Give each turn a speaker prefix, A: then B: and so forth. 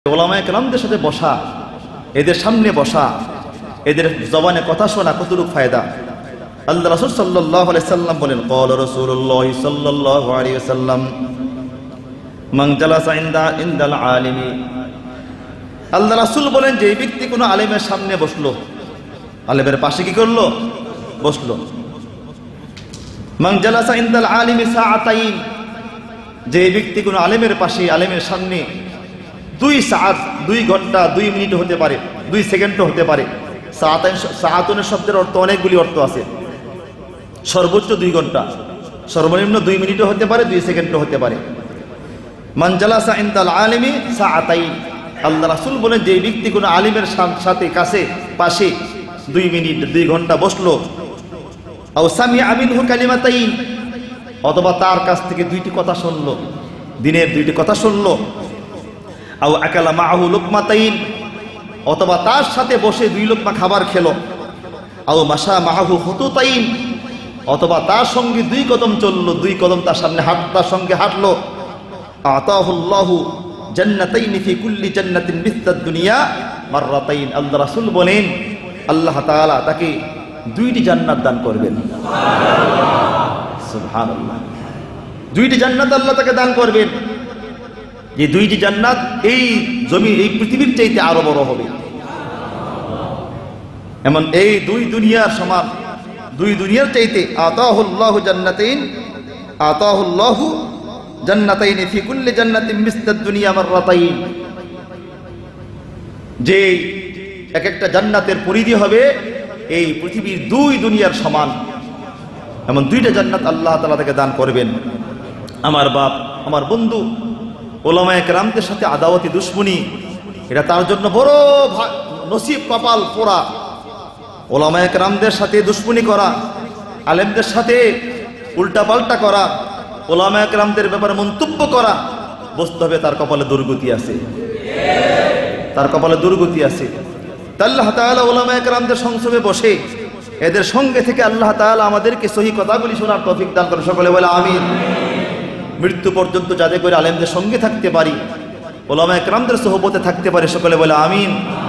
A: ওলামায়ে কেরামদের সাথে বসা, এদের সামনে বসা, এদের জবানে কথা শোনা কতটুকু ফায়দা। আল্লাহ রাসূল সাল্লাল্লাহু আলাইহি সাল্লাম বলেন, ক্বালা রাসূলুল্লাহ সাল্লাল্লাহু আলাইহি ওয়াসাল্লাম মান জালাসা ইনদাল আলিমি। আল্লাহ রাসূল বলেন, যে ব্যক্তি কোনো আলেমের সামনে বসলো, আলেমের পাশে কি করলো? বসলো। মান জালাসা ইনদাল আলিমি সাআতাইন, যে ব্যক্তি কোনো আলেমের পাশে, আলেমের সামনে 2 সাআত, 2 ঘন্টা, 2 মিনিট হতে পারে, 2 সেকেন্ডও হতে পারে। সাআতুনের শব্দের অর্থ অনেকগুলি অর্থ আছে। সর্বোচ্চ 2 ঘন্টা, সর্বনিম্ন 2 মিনিটও হতে পারে, 2 সেকেন্ডও হতে পারে। মান জালাসা ইনদাল আলিমি সাআতাইন, আল্লাহ রাসূল বলেন, যে ব্যক্তি কোনো আলিমের সাথে কাছে পাশে 2 মিনিট, 2 ঘন্টা বসলো, আও সামিআ মিনহু কালিমাতাইন, অথবা তার কাছ থেকে 2টি কথা শুনলো, দিনের 2টি কথা শুনলো, আও আকালা মাআহু লুকমাতাইন, অথবা তার সাথে বসে 2 লোকমা খাবার খেলো, আও মাশা মাআহু খুতুতাইন, অথবা তার সঙ্গে 2 কদম চললো, 2 কদম তার সামনে তার সঙ্গে হাঁটলো, আতাহুল্লাহু জান্নাতাইন ফি কুল্লি জান্নাতিন মিসলাদ দুনিয়া মাররাতাইন। আল্লাহ রাসূল বলেন, আল্লাহ তাআলা তাকে 2টি জান্নাত দান করবেন। সুবহানাল্লাহ, 2টি জান্নাত আল্লাহ তাকে দান করবেন। যে 2টি জান্নাত এই জমি, এই পৃথিবীর চাইতে আরো বড় হবে। এমন এই 2 দুনিয়ার সমান, 2 দুনিয়ার চাইতে। আতাহুল্লাহু জান্নাতাইন, আতাহুল্লাহু জান্নাতাইন ফি কুল্লি জান্নাতিন মিসলাদ দুনিয়া মাররাতাইন, যে এক একটা জান্নাতের পরিধি হবে এই পৃথিবীর 2 দুনিয়ার সমান। এমন 2টা জান্নাত আল্লাহ তাআলা তাকে দান করবেন। আমার বাপ, আমার বন্ধু, ওলামায়ে কেরামদের সাথে আদাওয়াতি দুশমনী, এটা তার জন্য বড় নসিব, কপাল পোড়া। ওলামায়ে কেরামদের সাথে দুশমনী করা, আলেমদের সাথে উল্টাপাল্টা করা, ওলামায়ে কেরামদের ব্যাপারে মন্তব্য করা, বুঝতে হবে তার কপালে দুর্গতি আছে, তার কপালে দুর্গতি আছে। আল্লাহ তাআলা ওলামায়ে কেরামদের সংসবে বসে এদের সঙ্গে থেকে আল্লাহ তাআলা আমাদেরকে সহি কথাগুলি শোনার তৌফিক দান করে। সকলে বলে আমিন। মৃত্যু পর্যন্ত যাতে করে আলেমদের সঙ্গে থাকতে পারি, ওলামায়ে কেরামদের সোহবতে থাকতে পারি, সকলে বলে আমিন।